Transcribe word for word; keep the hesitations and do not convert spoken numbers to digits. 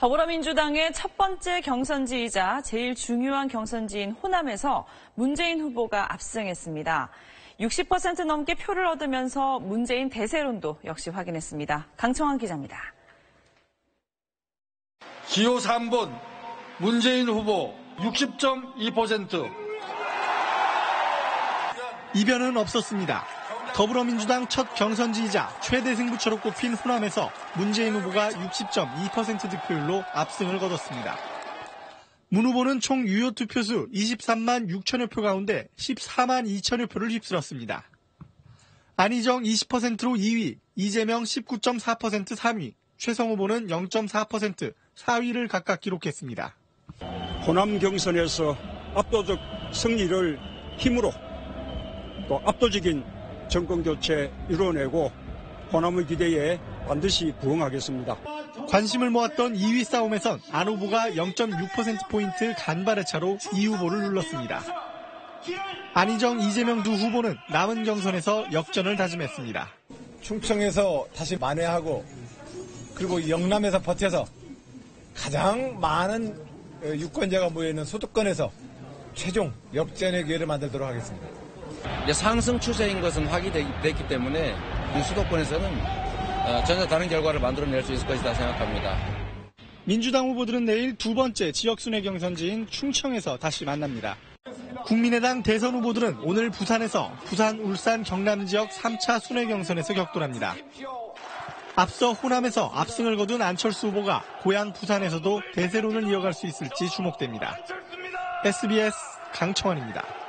더불어민주당의 첫 번째 경선지이자 제일 중요한 경선지인 호남에서 문재인 후보가 압승했습니다. 육십 퍼센트 넘게 표를 얻으면서 문재인 대세론도 역시 확인했습니다. 강청환 기자입니다. 기호 삼 번 문재인 후보 육십 점 이 퍼센트. 이변은 없었습니다. 더불어민주당 첫 경선지이자 최대 승부처로 꼽힌 호남에서 문재인 후보가 육십 점 이 퍼센트 득표율로 압승을 거뒀습니다. 문 후보는 총 유효 투표수 이십삼만 육천여 표 가운데 십사만 이천여 표를 휩쓸었습니다. 안희정 이십 퍼센트로 이 위, 이재명 십구 점 사 퍼센트 삼 위, 최성 후보는 영 점 사 퍼센트 사 위를 각각 기록했습니다. 호남 경선에서 압도적 승리를 힘으로 또 압도적인 정권교체 이뤄내고 호남의 기대에 반드시 부응하겠습니다. 관심을 모았던 이 위 싸움에선 안 후보가 영 점 육 퍼센트 포인트 간발의 차로 이 후보를 눌렀습니다. 안희정, 이재명 두 후보는 남은 경선에서 역전을 다짐했습니다. 충청에서 다시 만회하고 그리고 영남에서 버텨서 가장 많은 유권자가 모여있는 수도권에서 최종 역전의 기회를 만들도록 하겠습니다. 이제 상승 추세인 것은 확인됐기 때문에 이 수도권에서는 전혀 다른 결과를 만들어낼 수 있을 것이다 생각합니다. 민주당 후보들은 내일 두 번째 지역순회 경선지인 충청에서 다시 만납니다. 국민의당 대선 후보들은 오늘 부산에서 부산, 울산, 경남 지역 삼 차 순회 경선에서 격돌합니다. 앞서 호남에서 압승을 거둔 안철수 후보가 고향 부산에서도 대세론을 이어갈 수 있을지 주목됩니다. 에스비에스 강청환입니다.